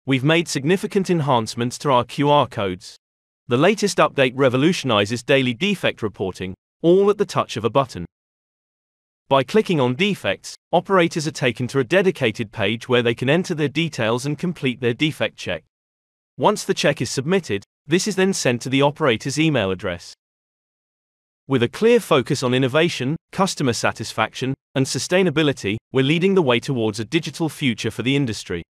We've made significant enhancements to our QR codes. The latest update revolutionizes daily defect reporting, all at the touch of a button. By clicking on defects, operators are taken to a dedicated page where they can enter their details and complete their defect check. Once the check is submitted, this is then sent to the operator's email address. With a clear focus on innovation, customer satisfaction, and sustainability, we're leading the way towards a digital future for the industry.